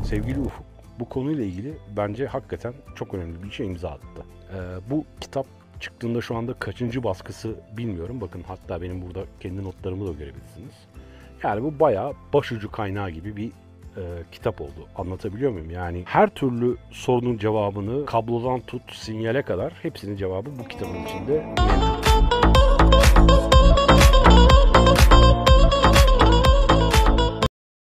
Sevgili Ufuk, bu konuyla ilgili bence hakikaten çok önemli bir şey imza attı. Bu kitap çıktığında şu anda kaçıncı baskısı bilmiyorum. Bakın hatta benim burada kendi notlarımı da görebilirsiniz. Yani bu bayağı başucu kaynağı gibi bir kitap oldu. Anlatabiliyor muyum? Yani her türlü sorunun cevabını kablodan tut sinyale kadar hepsinin cevabı bu kitabın içinde mevcut.